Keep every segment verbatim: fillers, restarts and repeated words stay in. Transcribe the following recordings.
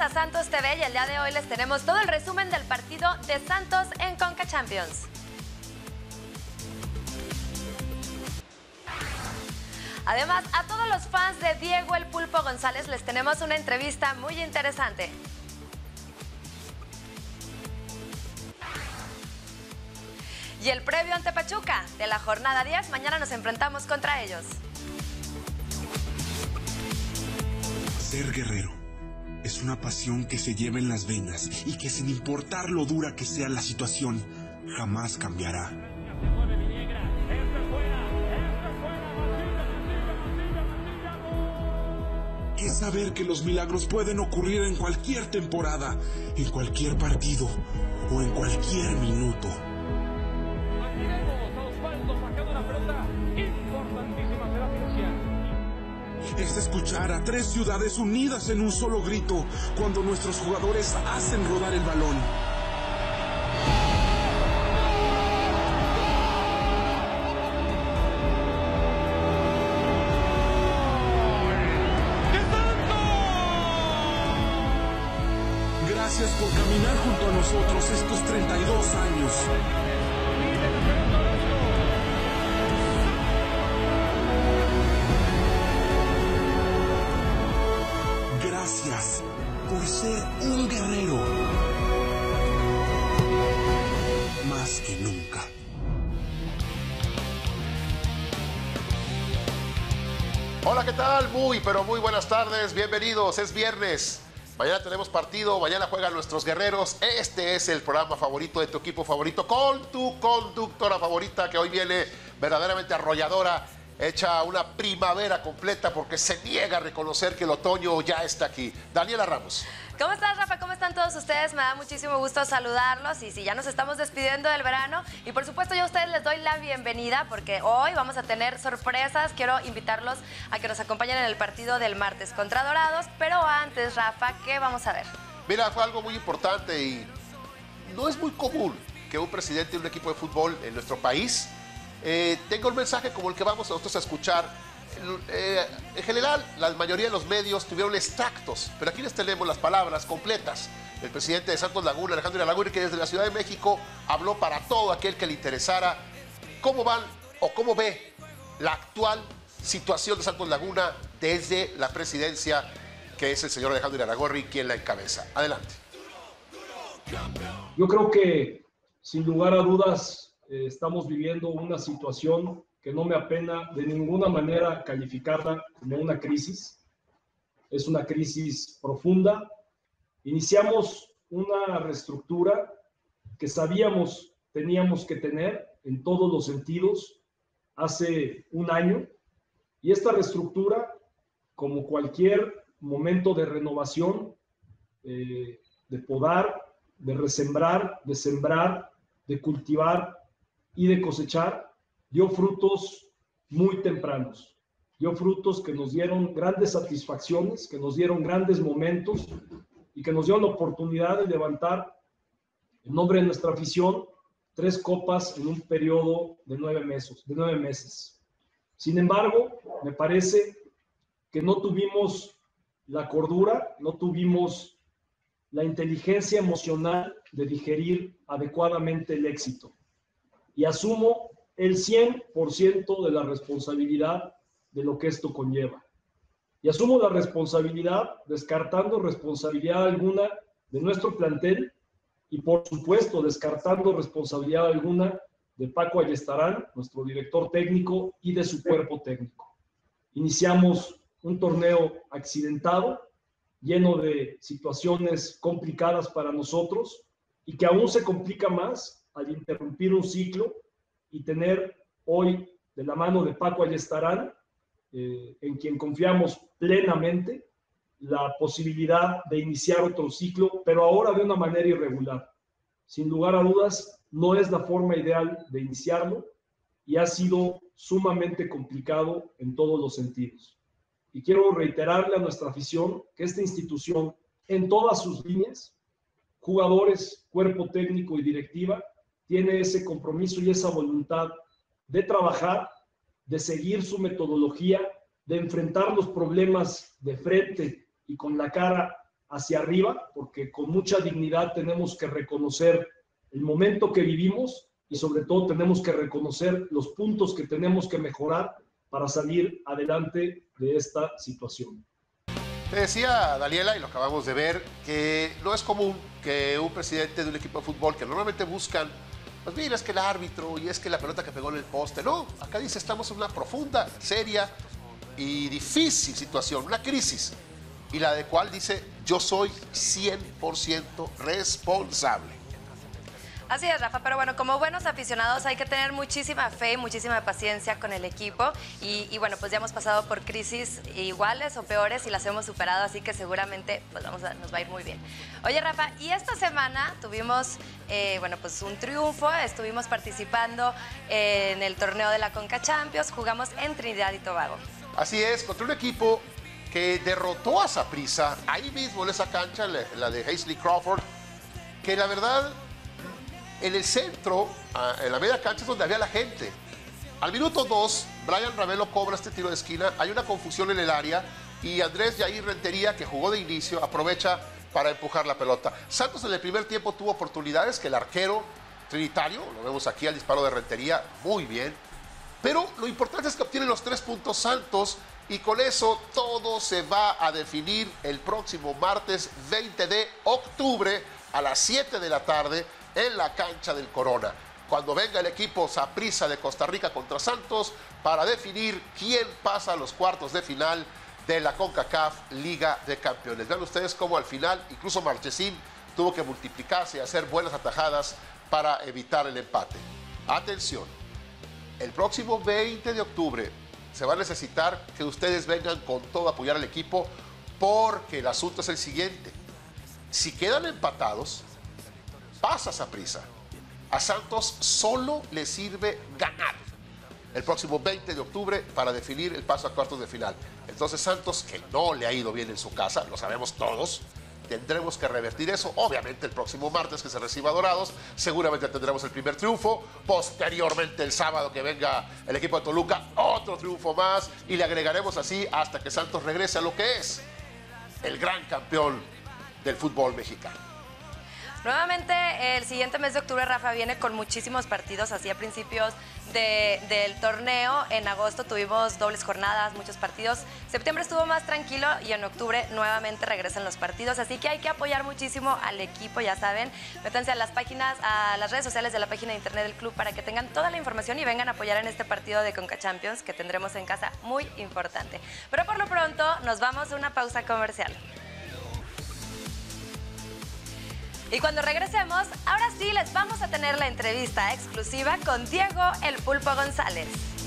a Santos T V y el día de hoy les tenemos todo el resumen del partido de Santos en Conca Champions. Además, a todos los fans de Diego El Pulpo González les tenemos una entrevista muy interesante. Y el previo ante Pachuca de la jornada diez, mañana nos enfrentamos contra ellos. Ser guerrero es una pasión que se lleva en las venas y que sin importar lo dura que sea la situación, jamás cambiará. Es saber que los milagros pueden ocurrir en cualquier temporada, en cualquier partido o en cualquier minuto. Es escuchar a tres ciudades unidas en un solo grito cuando nuestros jugadores hacen rodar el balón. Gracias por caminar junto a nosotros estos treinta y dos años. Gracias por ser un guerrero. Más que nunca. Hola, ¿qué tal? Muy, pero muy buenas tardes. Bienvenidos. Es viernes. Mañana tenemos partido. Mañana juegan nuestros guerreros. Este es el programa favorito de tu equipo favorito con tu conductora favorita que hoy viene verdaderamente arrolladora. Echa una primavera completa porque se niega a reconocer que el otoño ya está aquí. Daniela Ramos. ¿Cómo estás, Rafa? ¿Cómo están todos ustedes? Me da muchísimo gusto saludarlos y sí, ya nos estamos despidiendo del verano y por supuesto yo a ustedes les doy la bienvenida porque hoy vamos a tener sorpresas. Quiero invitarlos a que nos acompañen en el partido del martes contra Dorados, pero antes, Rafa, ¿qué vamos a ver? Mira, fue algo muy importante y no es muy común que un presidente de un equipo de fútbol en nuestro país Eh, tengo un mensaje como el que vamos nosotros a escuchar. Eh, en general, la mayoría de los medios tuvieron extractos, pero aquí les tenemos las palabras completas. El presidente de Santos Laguna, Alejandro Irarrágorri, que desde la Ciudad de México habló para todo aquel que le interesara cómo van o cómo ve la actual situación de Santos Laguna desde la presidencia, que es el señor Alejandro Irarrágorri quien la encabeza. Adelante. Yo creo que, sin lugar a dudas, Eh, estamos viviendo una situación que no me apena de ninguna manera calificarla como una crisis. Es una crisis profunda. Iniciamos una reestructura que sabíamos teníamos que tener en todos los sentidos hace un año. Y esta reestructura, como cualquier momento de renovación, eh, de podar, de resembrar, de sembrar, de cultivar y de cosechar, dio frutos muy tempranos, dio frutos que nos dieron grandes satisfacciones, que nos dieron grandes momentos y que nos dio la oportunidad de levantar, en nombre de nuestra afición, tres copas en un periodo de nueve meses. De nueve meses. Sin embargo, me parece que no tuvimos la cordura, no tuvimos la inteligencia emocional de digerir adecuadamente el éxito. Y asumo el cien por ciento de la responsabilidad de lo que esto conlleva. Y asumo la responsabilidad, descartando responsabilidad alguna de nuestro plantel y, por supuesto, descartando responsabilidad alguna de Paco Ayestarán, nuestro director técnico, y de su cuerpo técnico. Iniciamos un torneo accidentado, lleno de situaciones complicadas para nosotros y que aún se complica más al interrumpir un ciclo y tener hoy, de la mano de Paco Ayestarán, eh, en quien confiamos plenamente, la posibilidad de iniciar otro ciclo, pero ahora de una manera irregular. Sin lugar a dudas, no es la forma ideal de iniciarlo y ha sido sumamente complicado en todos los sentidos. Y quiero reiterarle a nuestra afición que esta institución, en todas sus líneas, jugadores, cuerpo técnico y directiva, tiene ese compromiso y esa voluntad de trabajar, de seguir su metodología, de enfrentar los problemas de frente y con la cara hacia arriba, porque con mucha dignidad tenemos que reconocer el momento que vivimos y sobre todo tenemos que reconocer los puntos que tenemos que mejorar para salir adelante de esta situación. Te decía Daniela, y lo acabamos de ver, que no es común que un presidente de un equipo de fútbol, que normalmente buscan, pues mira, es que el árbitro y es que la pelota que pegó en el poste. No, acá dice, estamos en una profunda, seria y difícil situación, una crisis, y la de cual dice, yo soy cien por ciento responsable. Así es, Rafa, pero bueno, como buenos aficionados hay que tener muchísima fe y muchísima paciencia con el equipo y, y bueno, pues ya hemos pasado por crisis iguales o peores y las hemos superado, así que seguramente pues vamos a, nos va a ir muy bien. Oye, Rafa, y esta semana tuvimos, eh, bueno, pues un triunfo, estuvimos participando en el torneo de la Conca Champions, jugamos en Trinidad y Tobago. Así es, contra un equipo que derrotó a Saprissa ahí mismo en esa cancha, la de Hasely Crawford, que la verdad, en el centro, en la media cancha es donde había la gente. Al minuto dos, Brian Ravelo cobra este tiro de esquina, hay una confusión en el área y Andrés Jair Rentería, que jugó de inicio, aprovecha para empujar la pelota. Santos en el primer tiempo tuvo oportunidades que el arquero trinitario, lo vemos aquí al disparo de Rentería, muy bien. Pero lo importante es que obtienen los tres puntos Santos y con eso todo se va a definir el próximo martes veinte de octubre a las siete de la tarde en la cancha del Corona, cuando venga el equipo Saprissa de Costa Rica contra Santos para definir quién pasa a los cuartos de final de la CONCACAF Liga de Campeones. Vean ustedes cómo al final incluso Marchesín tuvo que multiplicarse y hacer buenas atajadas para evitar el empate. Atención, el próximo veinte de octubre se va a necesitar que ustedes vengan con todo a apoyar al equipo, porque el asunto es el siguiente: si quedan empatados, pasa Saprissa. A Santos solo le sirve ganar el próximo veinte de octubre para definir el paso a cuartos de final. Entonces Santos, que no le ha ido bien en su casa, lo sabemos todos, tendremos que revertir eso. Obviamente el próximo martes que se reciba a Dorados, seguramente tendremos el primer triunfo. Posteriormente el sábado que venga el equipo de Toluca, otro triunfo más, y le agregaremos así hasta que Santos regrese a lo que es el gran campeón del fútbol mexicano. Nuevamente, el siguiente mes de octubre, Rafa, viene con muchísimos partidos, así a principios de, del torneo. En agosto tuvimos dobles jornadas, muchos partidos. Septiembre estuvo más tranquilo y en octubre nuevamente regresan los partidos. Así que hay que apoyar muchísimo al equipo, ya saben. Métanse a las páginas, a las redes sociales de la página de internet del club para que tengan toda la información y vengan a apoyar en este partido de Conca Champions que tendremos en casa, muy importante. Pero por lo pronto, nos vamos a una pausa comercial. Y cuando regresemos, ahora sí les vamos a tener la entrevista exclusiva con Diego El Pulpo González.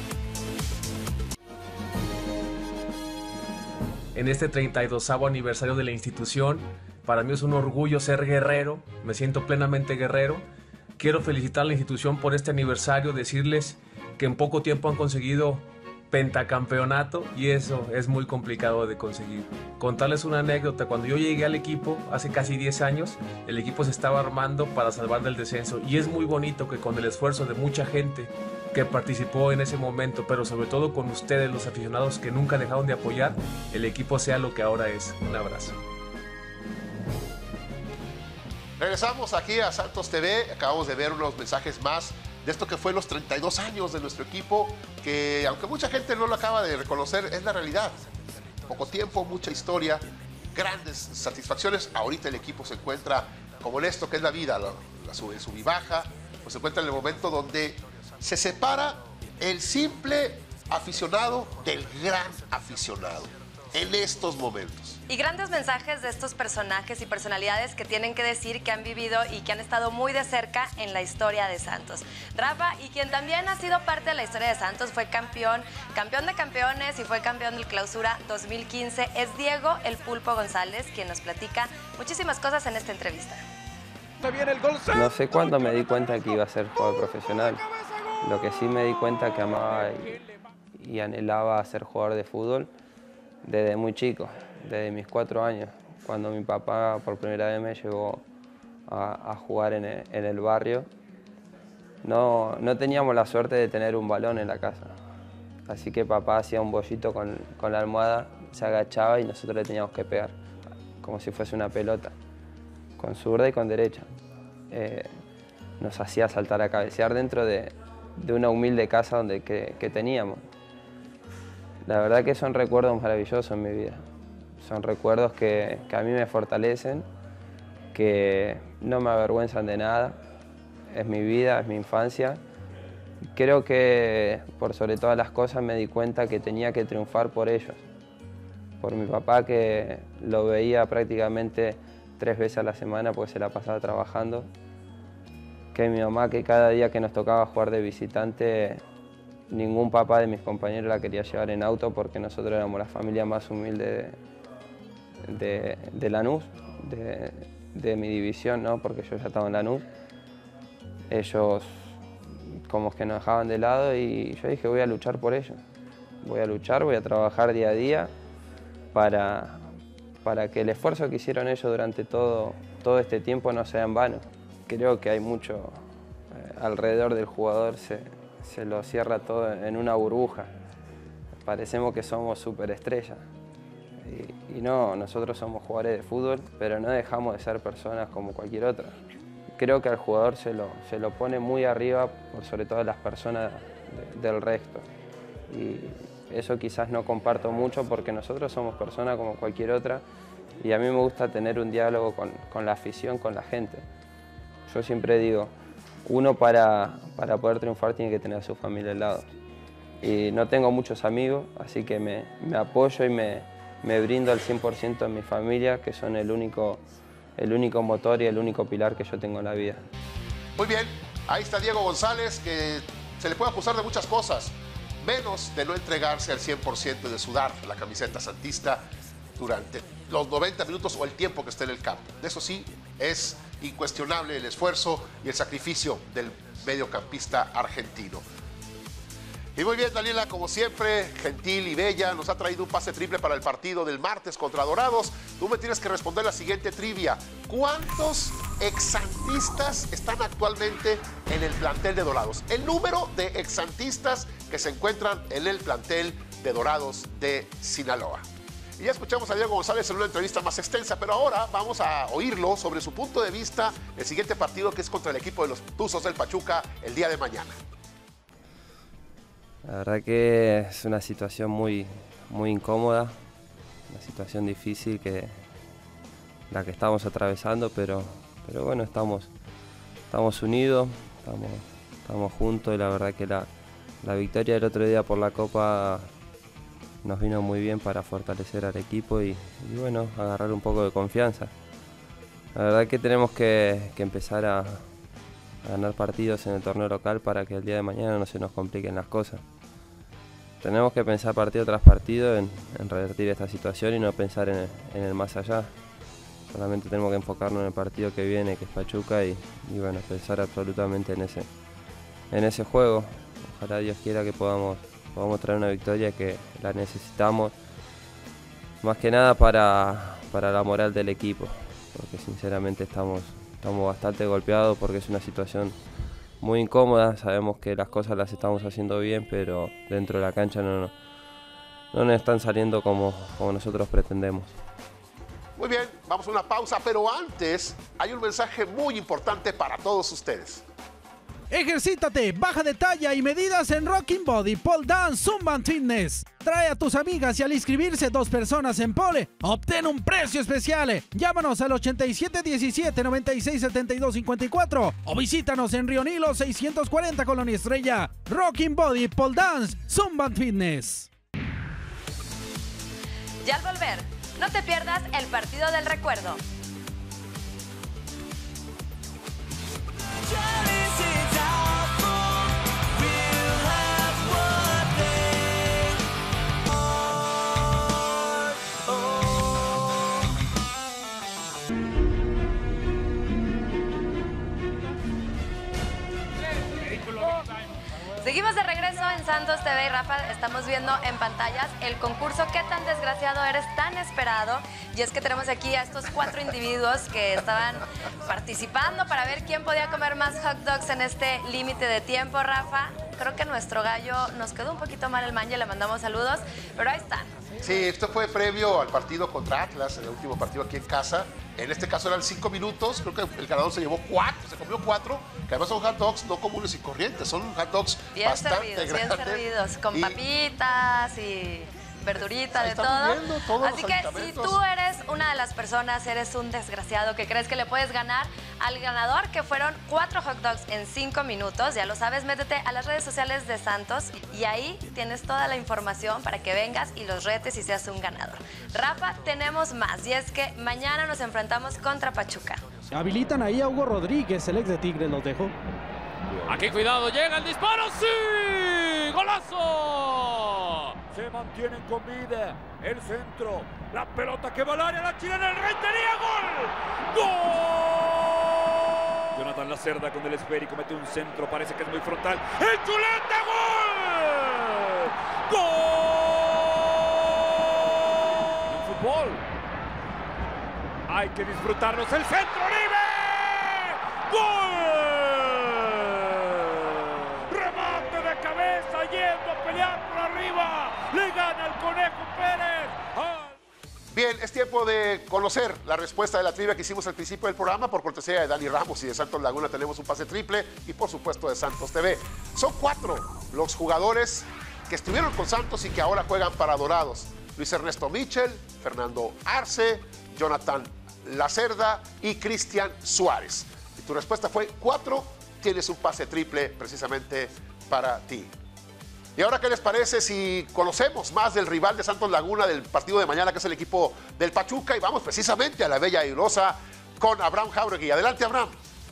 En este treinta y dosavo aniversario de la institución, para mí es un orgullo ser guerrero, me siento plenamente guerrero. Quiero felicitar a la institución por este aniversario, decirles que en poco tiempo han conseguido pentacampeonato y eso es muy complicado de conseguir. Contarles una anécdota: cuando yo llegué al equipo hace casi diez años, el equipo se estaba armando para salvar del descenso y es muy bonito que con el esfuerzo de mucha gente que participó en ese momento, pero sobre todo con ustedes, los aficionados que nunca dejaron de apoyar, el equipo sea lo que ahora es. Un abrazo. Regresamos aquí a Santos T V, acabamos de ver unos mensajes más de esto que fue los treinta y dos años de nuestro equipo, que aunque mucha gente no lo acaba de reconocer, es la realidad. Poco tiempo, mucha historia, grandes satisfacciones. Ahorita el equipo se encuentra, como en esto que es la vida, la, la sub, sub y baja, pues se encuentra en el momento donde se separa el simple aficionado del gran aficionado en estos momentos. Y grandes mensajes de estos personajes y personalidades que tienen que decir que han vivido y que han estado muy de cerca en la historia de Santos. Rafa, y quien también ha sido parte de la historia de Santos, fue campeón, campeón de campeones y fue campeón del Clausura dos mil quince, es Diego El Pulpo González, quien nos platica muchísimas cosas en esta entrevista. No sé cuándo me di cuenta que iba a ser jugador profesional. Lo que sí me di cuenta que amaba y, y anhelaba ser jugador de fútbol desde muy chico, desde mis cuatro años, cuando mi papá por primera vez me llevó a, a jugar en el, en el barrio. No, no teníamos la suerte de tener un balón en la casa, así que papá hacía un bollito con, con la almohada, se agachaba y nosotros le teníamos que pegar. como si fuese una pelota, con zurda y con derecha. Eh, nos hacía saltar a cabecear dentro de, de una humilde casa donde, que, que teníamos. La verdad que son recuerdos maravillosos en mi vida. Son recuerdos que, que a mí me fortalecen, que no me avergüenzan de nada. Es mi vida, es mi infancia. Creo que por sobre todas las cosas me di cuenta que tenía que triunfar por ellos. Por mi papá, que lo veía prácticamente tres veces a la semana porque se la pasaba trabajando. Que mi mamá, que cada día que nos tocaba jugar de visitante, ningún papá de mis compañeros la quería llevar en auto porque nosotros éramos la familia más humilde de, de, de Lanús, de, de mi división, ¿no? Porque yo ya estaba en Lanús. Ellos como que nos dejaban de lado y yo dije, voy a luchar por ellos. Voy a luchar, voy a trabajar día a día para, para que el esfuerzo que hicieron ellos durante todo, todo este tiempo no sea en vano. Creo que hay mucho eh, alrededor del jugador, se, se lo cierra todo en una burbuja. Parecemos que somos superestrellas. Y, y no, nosotros somos jugadores de fútbol, pero no dejamos de ser personas como cualquier otra. Creo que al jugador se lo, se lo pone muy arriba por sobre todo las personas de, del resto. Y eso quizás no comparto mucho porque nosotros somos personas como cualquier otra y a mí me gusta tener un diálogo con, con la afición, con la gente. Yo siempre digo, uno para, para poder triunfar tiene que tener a su familia al lado. Y no tengo muchos amigos, así que me, me apoyo y me, me brindo al cien por ciento en mi familia, que son el único, el único motor y el único pilar que yo tengo en la vida. Muy bien, ahí está Diego González, que se le puede acusar de muchas cosas, menos de no entregarse al cien por ciento y de sudar la camiseta santista durante los noventa minutos o el tiempo que esté en el campo. De eso sí, es incuestionable el esfuerzo y el sacrificio del mediocampista argentino. Y muy bien, Daniela, como siempre, gentil y bella, nos ha traído un pase triple para el partido del martes contra Dorados. Tú me tienes que responder la siguiente trivia. ¿Cuántos exsantistas están actualmente en el plantel de Dorados? El número de exsantistas que se encuentran en el plantel de Dorados de Sinaloa. Y ya escuchamos a Diego González en una entrevista más extensa, pero ahora vamos a oírlo sobre su punto de vista el siguiente partido, que es contra el equipo de los Tuzos del Pachuca el día de mañana. La verdad que es una situación muy, muy incómoda, una situación difícil que la que estamos atravesando, pero, pero bueno, estamos, estamos unidos, estamos, estamos juntos y la verdad que la, la victoria del otro día por la Copa nos vino muy bien para fortalecer al equipo y, y bueno, agarrar un poco de confianza. La verdad que tenemos que, que empezar a, a ganar partidos en el torneo local para que el día de mañana no se nos compliquen las cosas. Tenemos que pensar partido tras partido en, en revertir esta situación y no pensar en el, en el más allá. Solamente tenemos que enfocarnos en el partido que viene, que es Pachuca, y, y bueno, pensar absolutamente en ese, en ese juego. Ojalá Dios quiera que podamos, podamos traer una victoria, que la necesitamos, más que nada para, para la moral del equipo, porque sinceramente estamos, estamos bastante golpeados porque es una situación muy incómoda. Sabemos que las cosas las estamos haciendo bien, pero dentro de la cancha no, no, no nos están saliendo como, como nosotros pretendemos. Muy bien, vamos a una pausa, pero antes hay un mensaje muy importante para todos ustedes. Ejercítate, baja de talla y medidas en Rocking Body, Pole Dance, Zumba Fitness. Trae a tus amigas y al inscribirse dos personas en pole, obtén un precio especial. Llámanos al ochenta y siete diecisiete noventa y seis setenta y dos cincuenta y cuatro o visítanos en Río Nilo seiscientos cuarenta Colonia Estrella. Rocking Body, Pole Dance, Zumba Fitness. Y al volver, no te pierdas el partido del recuerdo. Seguimos de regreso en Santos T V y Rafa, estamos viendo en pantallas el concurso ¿Qué tan desgraciado eres? Tan esperado. Y es que tenemos aquí a estos cuatro individuos que estaban participando para ver quién podía comer más hot dogs en este límite de tiempo, Rafa. Creo que nuestro gallo nos quedó un poquito mal el manje, le mandamos saludos, pero ahí están. Sí, esto fue previo al partido contra Atlas, en el último partido aquí en casa. En este caso eran cinco minutos, creo que el ganador se llevó cuatro, se comió cuatro, que además son hot dogs no comunes y corrientes, son hot dogs bien bastante servidos, grandes. bien servidos, con y... papitas y verdurita, de todo. Así que si tú eres una de las personas, eres un desgraciado que crees que le puedes ganar al ganador, que fueron cuatro hot dogs en cinco minutos, ya lo sabes, métete a las redes sociales de Santos y ahí tienes toda la información para que vengas y los retes y seas un ganador. Rafa, tenemos más y es que mañana nos enfrentamos contra Pachuca. Habilitan ahí a Hugo Rodríguez, el ex de Tigres, los dejó. Aquí cuidado, llega el disparo, ¡sí! ¡Golazo! Se mantienen con vida, el centro, la pelota que va al área, la chilena, el reitería, ¡gol! ¡Gol! Jonathan Lacerda con el esférico, mete un centro, parece que es muy frontal, ¡el chuleta, gol! ¡Gol! En fútbol hay que disfrutarnos, el centro libre, ¡gol! Yendo a pelear por arriba, le gana el Conejo Pérez. ¡Ah! Bien, es tiempo de conocer la respuesta de la trivia que hicimos al principio del programa. Por cortesía de Dani Ramos y de Santos Laguna tenemos un pase triple y por supuesto de Santos T V. Son cuatro los jugadores que estuvieron con Santos y que ahora juegan para Dorados. Luis Ernesto Michel, Fernando Arce, Jonathan Lacerda y Cristian Suárez. Y tu respuesta fue cuatro, tienes un pase triple precisamente para ti. ¿Y ahora qué les parece si conocemos más del rival de Santos Laguna del partido de mañana, que es el equipo del Pachuca? Y vamos precisamente a la Bella Airosa con Abraham Jauregui. Adelante, Abraham.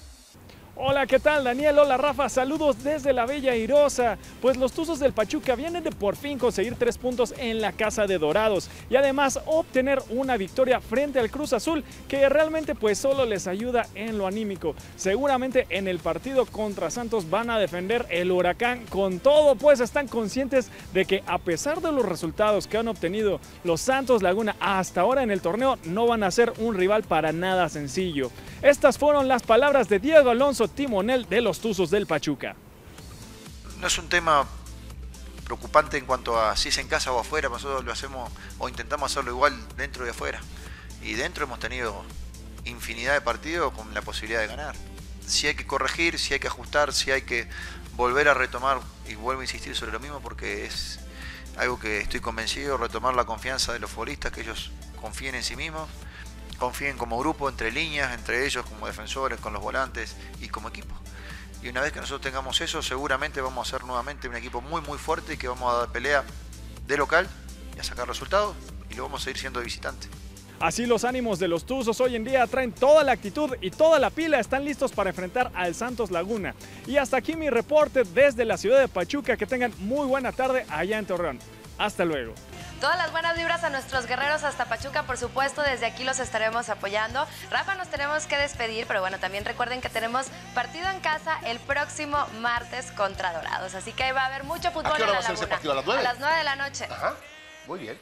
Hola, ¿qué tal, Daniel? Hola, Rafa. Saludos desde la Bella Airosa. Pues los Tuzos del Pachuca vienen de por fin conseguir tres puntos en la casa de Dorados y además obtener una victoria frente al Cruz Azul que realmente pues solo les ayuda en lo anímico. Seguramente en el partido contra Santos van a defender el Huracán con todo, pues están conscientes de que a pesar de los resultados que han obtenido los Santos Laguna hasta ahora en el torneo, no van a ser un rival para nada sencillo. Estas fueron las palabras de Diego Alonso, timonel de los Tuzos del Pachuca. No es un tema preocupante en cuanto a si es en casa o afuera, nosotros lo hacemos o intentamos hacerlo igual dentro y afuera. Y dentro hemos tenido infinidad de partidos con la posibilidad de ganar. Si hay que corregir, si hay que ajustar, si hay que volver a retomar, y vuelvo a insistir sobre lo mismo porque es algo que estoy convencido, retomar la confianza de los futbolistas, que ellos confíen en sí mismos, confíen como grupo, entre líneas, entre ellos como defensores, con los volantes y como equipo. Y una vez que nosotros tengamos eso, seguramente vamos a ser nuevamente un equipo muy muy fuerte y que vamos a dar pelea de local y a sacar resultados y lo vamos a ir siendo de visitante. Así los ánimos de los Tuzos hoy en día traen toda la actitud y toda la pila, están listos para enfrentar al Santos Laguna. Y hasta aquí mi reporte desde la ciudad de Pachuca, que tengan muy buena tarde allá en Torreón. Hasta luego. Todas las buenas vibras a nuestros guerreros hasta Pachuca, por supuesto, desde aquí los estaremos apoyando. Rafa, nos tenemos que despedir, pero bueno, también recuerden que tenemos partido en casa el próximo martes contra Dorados, así que ahí va a haber mucho fútbol. ¿A qué hora en va la a ser ese Laguna. partido? ¿A las nueve? A las nueve de la noche. Ajá, muy bien.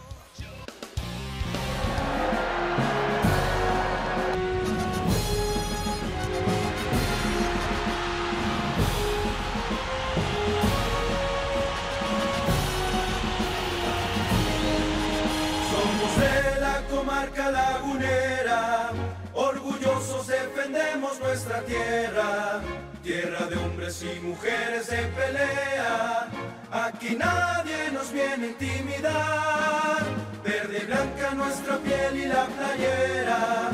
Comarca lagunera, orgullosos defendemos nuestra tierra, tierra de hombres y mujeres de pelea, aquí nadie nos viene a intimidar, verde y blanca nuestra piel y la playera,